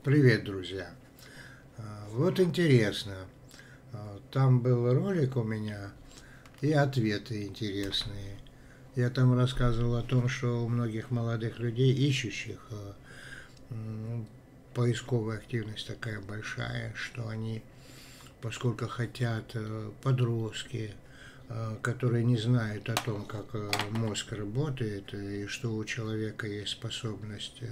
Привет, друзья! Вот интересно, там был ролик у меня и ответы интересные. Я там рассказывал о том, что у многих молодых людей, ищущих, поисковая активность такая большая, что они, поскольку хотят, подростки, которые не знают о том, как мозг работает, и что у человека есть способность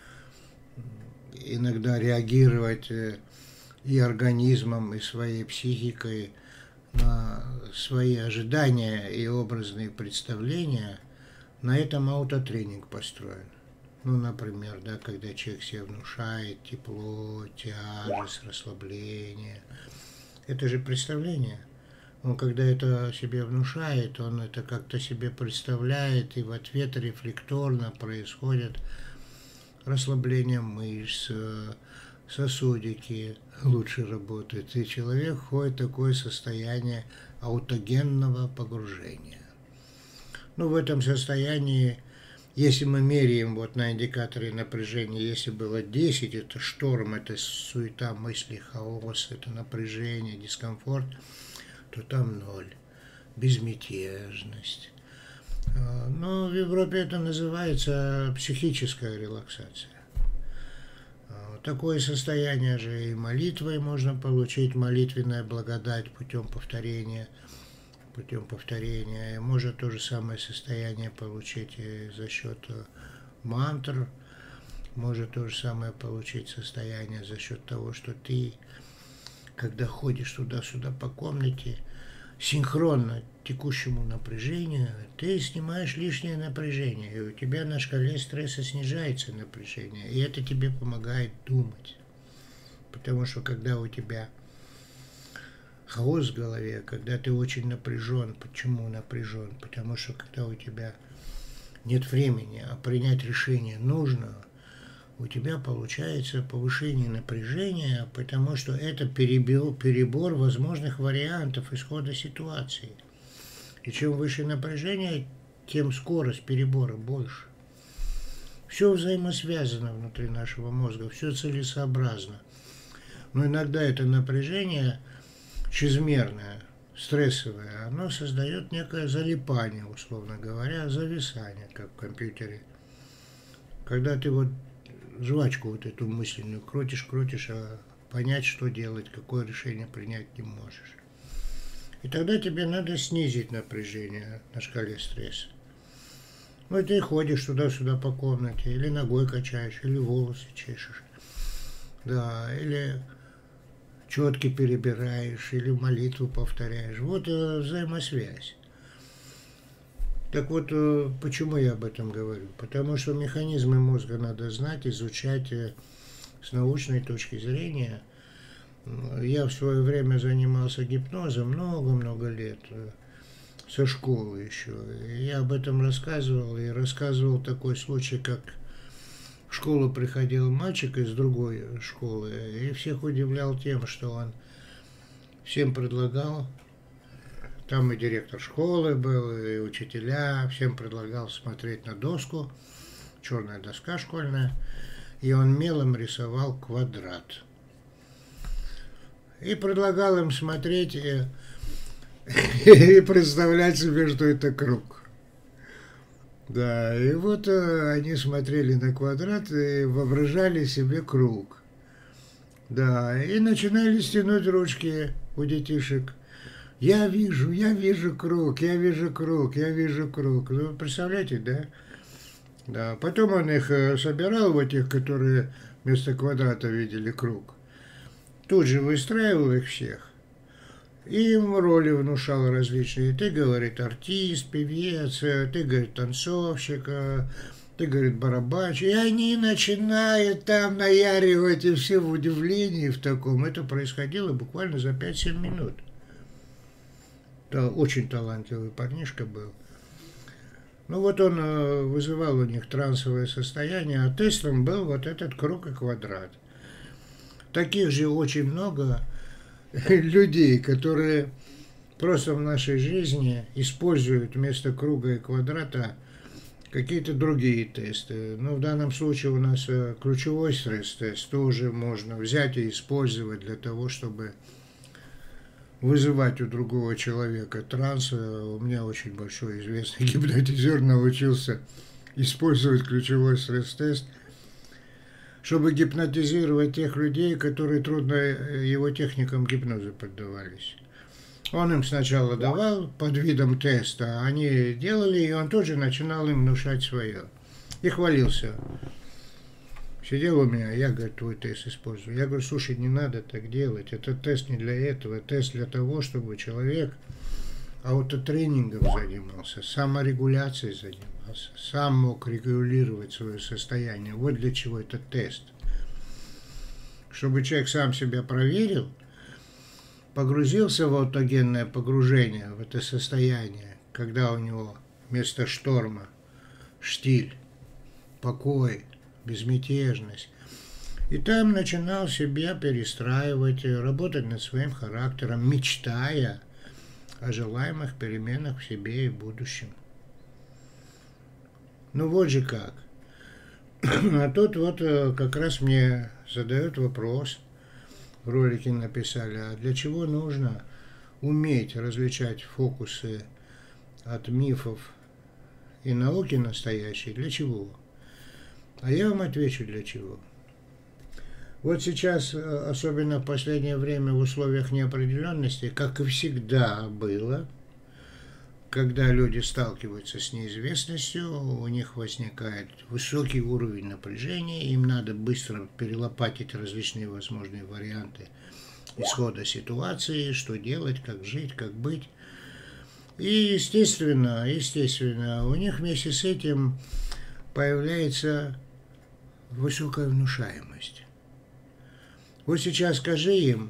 иногда реагировать и организмом, и своей психикой на свои ожидания и образные представления, на этом аутотренинг построен. Ну, например, да, когда человек себе внушает тепло, тяжесть, расслабление. Это же представление. Он когда это себе внушает, он это как-то себе представляет, и в ответ рефлекторно происходит расслабление мышц, сосудики лучше работают, и человек входит в такое состояние аутогенного погружения. Ну, в этом состоянии, если мы меряем вот на индикаторе напряжения, если было 10, это шторм, это суета мысли, хаос, это напряжение, дискомфорт, то там 0, безмятежность. Но в Европе это называется психическая релаксация. Такое состояние же и молитвой можно получить, молитвенная благодать путем повторения. И можно то же самое состояние получить и за счет мантр. Можно то же самое получить состояние за счет того, что ты, когда ходишь туда-сюда по комнате, синхронно текущему напряжению, ты снимаешь лишнее напряжение, и у тебя на шкале стресса снижается напряжение, и это тебе помогает думать. Потому что когда у тебя хаос в голове, когда ты очень напряжен, почему напряжен? Потому что когда у тебя нет времени, а принять решение нужно, у тебя получается повышение напряжения, потому что это перебор возможных вариантов исхода ситуации. И чем выше напряжение, тем скорость перебора больше. Все взаимосвязано внутри нашего мозга, все целесообразно. Но иногда это напряжение чрезмерное, стрессовое, оно создает некое залипание, условно говоря, зависание, как в компьютере. Когда ты вот жвачку вот эту мысленную крутишь, а понять, что делать, какое решение принять не можешь. И тогда тебе надо снизить напряжение на шкале стресса. Ну, и ты ходишь туда-сюда по комнате, или ногой качаешь, или волосы чешешь, да, или четки перебираешь, или молитву повторяешь. Вот взаимосвязь. Так вот, почему я об этом говорю? Потому что механизмы мозга надо знать, изучать с научной точки зрения. Я в свое время занимался гипнозом много-много лет, со школы еще. И я об этом рассказывал, и рассказывал такой случай, как в школу приходил мальчик из другой школы, и всех удивлял тем, что он всем предлагал, там и директор школы был, и учителя, всем предлагал смотреть на доску, черная доска школьная, и он мелом рисовал квадрат. И предлагал им смотреть и представлять себе, что это круг. Да, и вот они смотрели на квадрат и воображали себе круг. Да, и начинали стянуть ручки у детишек. Я вижу круг, я вижу круг, я вижу круг. Ну, представляете, да? Да, потом он их собирал, вот тех, которые вместо квадрата видели круг. Тут же выстраивал их всех. И им роли внушал различные. Ты, говорит, артист, певец, ты, говорит, танцовщик, ты, говорит, барабанщик. И они начинают там наяривать, и все в удивлении в таком. Это происходило буквально за 5-7 минут. Да, очень талантливый парнишка был. Ну вот он вызывал у них трансовое состояние, а тестом был вот этот круг и квадрат. Таких же очень много людей, которые просто в нашей жизни используют вместо круга и квадрата какие-то другие тесты. Но в данном случае у нас ключевой стресс-тест тоже можно взять и использовать для того, чтобы вызывать у другого человека транс. У меня очень большой известный гипнотизер научился использовать ключевой стресс-тест, чтобы гипнотизировать тех людей, которые трудно его техникам гипноза поддавались. Он им сначала давал под видом теста, они делали, и он тоже начинал им внушать свое. И хвалился. Сидел у меня, я, говорит, твой тест использую. Я говорю, слушай, не надо так делать, это тест не для этого, тест для того, чтобы человек аутотренингом занимался, саморегуляцией занимался, сам мог регулировать свое состояние. Вот для чего этот тест. Чтобы человек сам себя проверил, погрузился в аутогенное погружение, в это состояние, когда у него вместо шторма штиль, покой, безмятежность. И там начинал себя перестраивать, работать над своим характером, мечтая о желаемых переменах в себе и в будущем. Ну вот же как. А тут вот как раз мне задают вопрос, в ролике написали, а для чего нужно уметь различать фокусы от мифов и науки настоящей? Для чего? А я вам отвечу, для чего. Вот сейчас, особенно в последнее время, в условиях неопределенности, как и всегда было, когда люди сталкиваются с неизвестностью, у них возникает высокий уровень напряжения, им надо быстро перелопатить различные возможные варианты исхода ситуации, что делать, как жить, как быть. И естественно, у них вместе с этим появляется высокая внушаемость. Вот сейчас скажи им,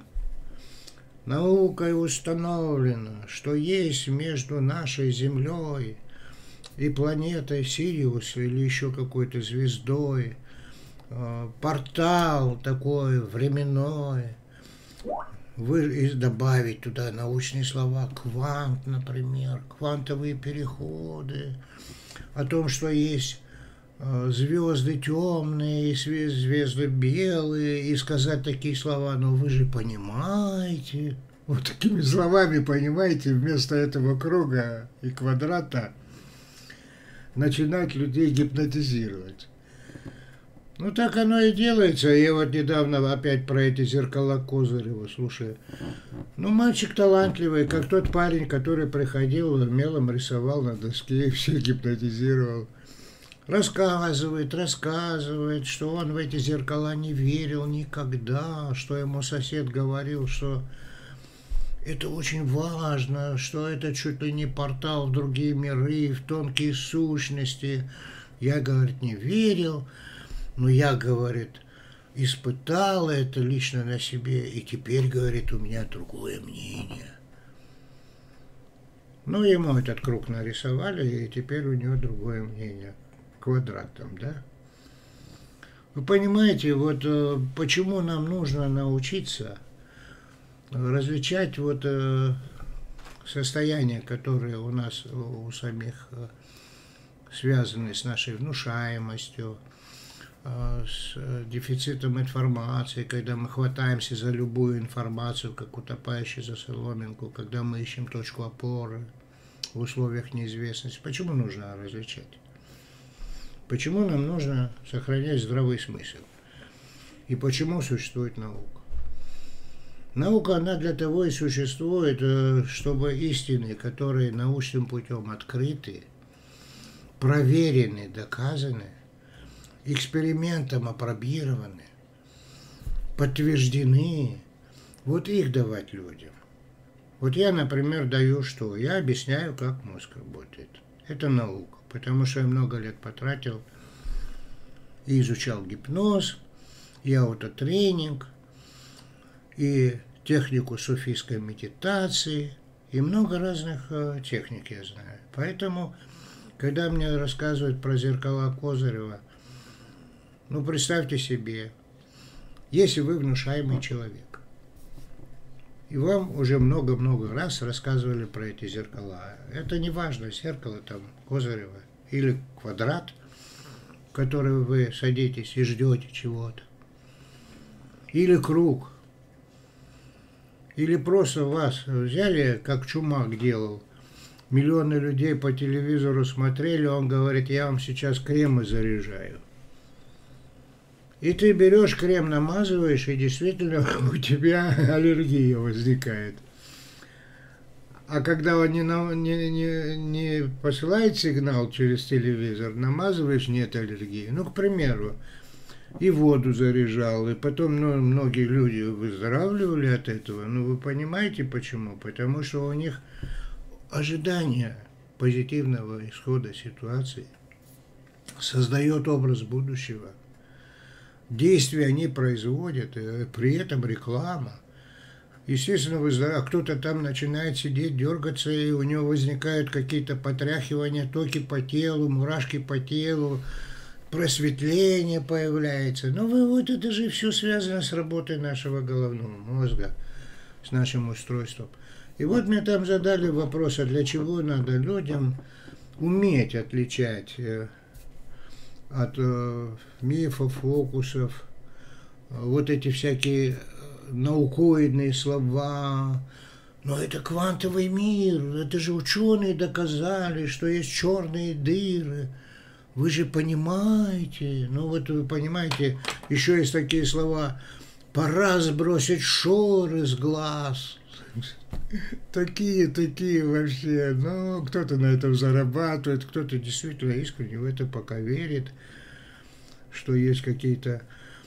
наукой установлено, что есть между нашей Землей и планетой Сириус или еще какой-то звездой портал такой временной. Вы добавить туда научные слова, квант, например, квантовые переходы, о том, что есть звезды темные, звезды белые, и сказать такие слова, но вы же понимаете, вот такими словами, понимаете, вместо этого круга и квадрата начинать людей гипнотизировать. Ну, так оно и делается. Я вот недавно опять про эти зеркала Козырева слушаю. Ну, мальчик талантливый, как тот парень, который приходил, мелом рисовал на доске и всех гипнотизировал. Рассказывает, что он в эти зеркала не верил никогда, что ему сосед говорил, что это очень важно, что это чуть ли не портал в другие миры, в тонкие сущности. Я, говорит, не верил, но я, говорит, испытал это лично на себе, и теперь, говорит, у меня другое мнение. Ну, ему этот круг нарисовали, и теперь у него другое мнение. Квадратом, да? Вы понимаете, вот почему нам нужно научиться различать вот состояния, которые у нас у самих связаны с нашей внушаемостью, с дефицитом информации, когда мы хватаемся за любую информацию, как утопающий за соломинку, когда мы ищем точку опоры в условиях неизвестности. Почему нужно различать? Почему нам нужно сохранять здравый смысл? И почему существует наука? Наука, она для того и существует, чтобы истины, которые научным путем открыты, проверены, доказаны, экспериментом опробированы, подтверждены, вот их давать людям. Вот я, например, даю что? Я объясняю, как мозг работает. Это наука. Потому что я много лет потратил и изучал гипноз, и аутотренинг, и технику суфийской медитации, и много разных техник я знаю. Поэтому, когда мне рассказывают про зеркала Козырева, ну, представьте себе, если вы внушаемый человек, и вам уже много-много раз рассказывали про эти зеркала. Это не важно, зеркало там Козырева или квадрат, в который вы садитесь и ждете чего-то, или круг, или просто вас взяли, как Чумак делал. Миллионы людей по телевизору смотрели, он говорит, я вам сейчас кремы заряжаю. И ты берешь крем, намазываешь, и действительно у тебя аллергия возникает. А когда он не посылает сигнал через телевизор, намазываешь, нет аллергии. Ну, к примеру, и воду заряжал, и потом многие люди выздоравливали от этого. Ну, вы понимаете почему? Потому что у них ожидание позитивного исхода ситуации создает образ будущего. Действия они производят, и при этом реклама. Естественно, кто-то там начинает сидеть, дергаться, и у него возникают какие-то потряхивания, токи по телу, мурашки по телу, просветление появляется. Но вот это же все связано с работой нашего головного мозга, с нашим устройством. И вот мне там задали вопрос, а для чего надо людям уметь отличать от мифов, фокусов, вот эти всякие наукоидные слова. Но это квантовый мир, это же ученые доказали, что есть черные дыры. Вы же понимаете, ну вот вы понимаете, еще есть такие слова, пора сбросить шоры с глаз. Такие вообще, ну, кто-то на этом зарабатывает, кто-то действительно искренне в это пока верит, что есть какие-то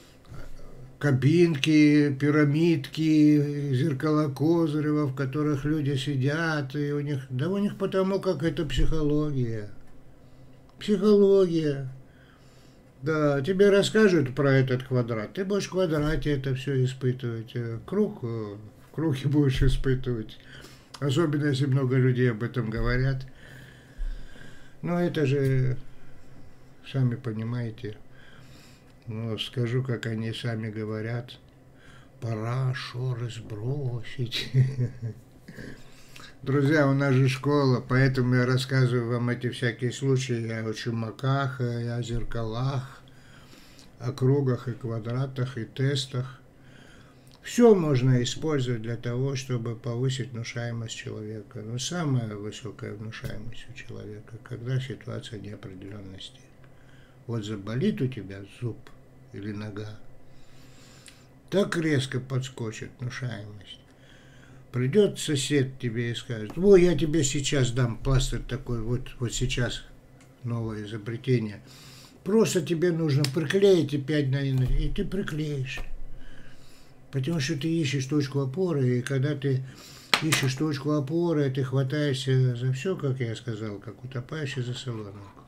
кабинки, пирамидки, зеркала Козырева, в которых люди сидят, и у них потому как это психология. Психология. Да, тебе расскажут про этот квадрат, ты будешь в квадрате это все испытывать, круг в круге будешь испытывать, особенно если много людей об этом говорят. Но это же, сами понимаете, ну, скажу, как они сами говорят, пора шоры сбросить. Друзья, у нас же школа, поэтому я рассказываю вам эти всякие случаи о чумаках, о зеркалах, о кругах и квадратах и тестах. Все можно использовать для того, чтобы повысить внушаемость человека. Но самая высокая внушаемость у человека, когда ситуация неопределенности. Вот заболит у тебя зуб или нога, так резко подскочит внушаемость. Придет сосед тебе и скажет, ой, я тебе сейчас дам пластырь такой, вот сейчас новое изобретение. Просто тебе нужно приклеить опять и ты приклеишь. Потому что ты ищешь точку опоры, и когда ты ищешь точку опоры, ты хватаешься за все, как я сказал, как утопающий за соломинку.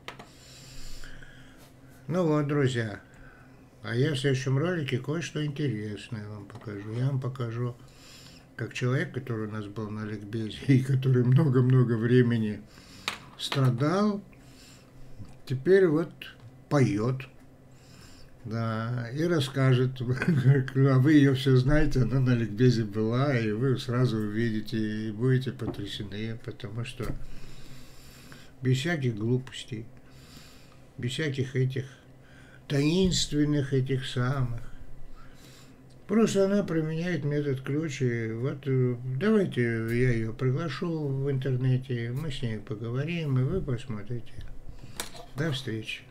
Ну вот, друзья, а я в следующем ролике кое-что интересное вам покажу. Я вам покажу, как человек, который у нас был на ликбезе, и который много-много времени страдал, теперь вот поет. Да, и расскажет, а вы ее все знаете, она на ликбезе была, и вы сразу увидите, и будете потрясены, потому что без всяких глупостей, без всяких этих таинственных этих самых. Просто она применяет метод ключ, и вот давайте я ее приглашу в интернете, мы с ней поговорим, и вы посмотрите. До встречи.